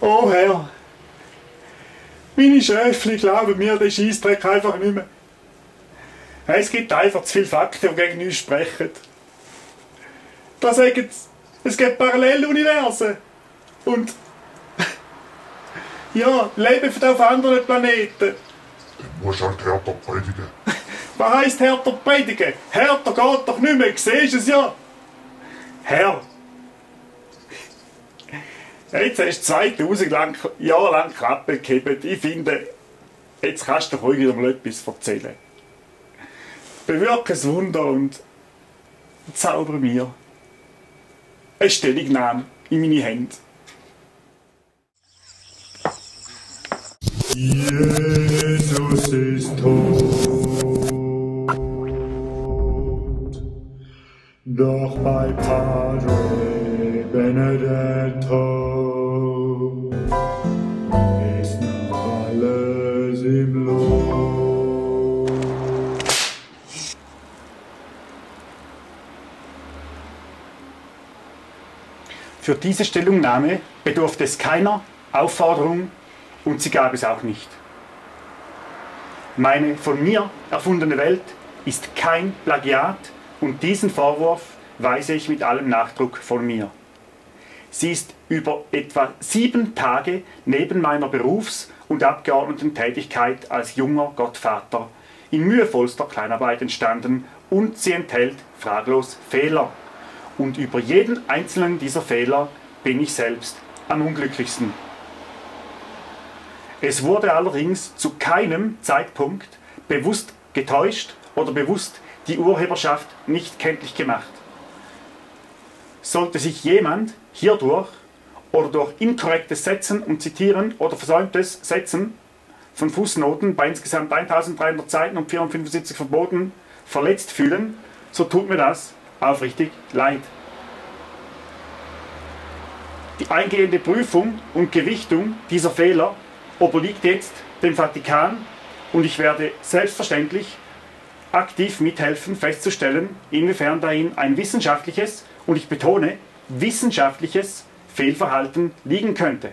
Oh Herr, meine Schöfli glauben mir den Scheissdreck einfach nicht mehr. Es gibt einfach zu viele Fakten, die gegen uns sprechen. Da sagen sie, es gibt Paralleluniversen. Und ja, Leben auf anderen Planeten. Dann musst du halt härter predigen. Was heisst härter predigen? Härter geht doch nicht mehr, siehst du es ja. Herr, jetzt hast du 2000 Jahre lang Klappe gehabt. Ich finde, jetzt kannst du doch ruhig wieder mal etwas erzählen. Bewirke ein Wunder und zaubere mir eine Stellungnahme in meine Hände. Jesus ist tot, doch bei Padre Benedetto ist noch alles im Lot. Für diese Stellungnahme bedurfte es keiner Aufforderung und sie gab es auch nicht. Meine von mir erfundene Welt ist kein Plagiat und diesen Vorwurf weise ich mit allem Nachdruck von mir. Sie ist über etwa 7 Tage neben meiner Berufs- und Abgeordnetentätigkeit als junger Gottvater in mühevollster Kleinarbeit entstanden und sie enthält fraglos Fehler. Und über jeden einzelnen dieser Fehler bin ich selbst am unglücklichsten. Es wurde allerdings zu keinem Zeitpunkt bewusst getäuscht oder bewusst die Urheberschaft nicht kenntlich gemacht. Sollte sich jemand hierdurch oder durch inkorrektes Setzen und Zitieren oder versäumtes Setzen von Fußnoten bei insgesamt 1300 Seiten und 475 Verboten verletzt fühlen, so tut mir das aufrichtig leid. Die eingehende Prüfung und Gewichtung dieser Fehler obliegt jetzt dem Vatikan und ich werde selbstverständlich aktiv mithelfen festzustellen, inwiefern darin ein wissenschaftliches, und ich betone, wissenschaftliches Fehlverhalten liegen könnte.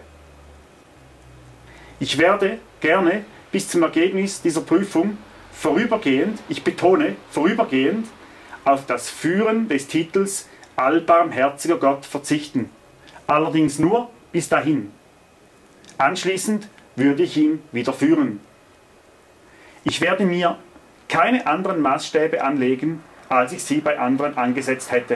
Ich werde gerne bis zum Ergebnis dieser Prüfung vorübergehend, ich betone vorübergehend, auf das Führen des Titels Allbarmherziger Gott verzichten. Allerdings nur bis dahin. Anschließend würde ich ihn wieder führen. Ich werde mir keine anderen Maßstäbe anlegen, als ich sie bei anderen angesetzt hätte.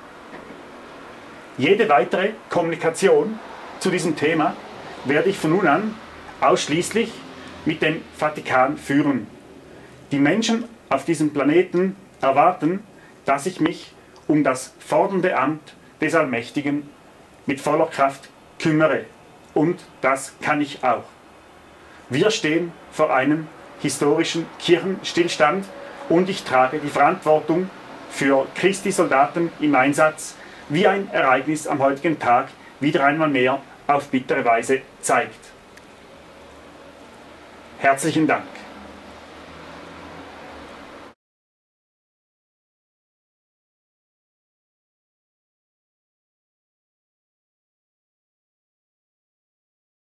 Jede weitere Kommunikation zu diesem Thema werde ich von nun an ausschließlich mit dem Vatikan führen. Die Menschen auf diesem Planeten erwarten, dass ich mich um das fordernde Amt des Allmächtigen mit voller Kraft kümmere. Und das kann ich auch. Wir stehen vor einem historischen Kirchenstillstand und ich trage die Verantwortung für Christi Soldaten im Einsatz, wie ein Ereignis am heutigen Tag wieder einmal mehr auf bittere Weise zeigt. Herzlichen Dank.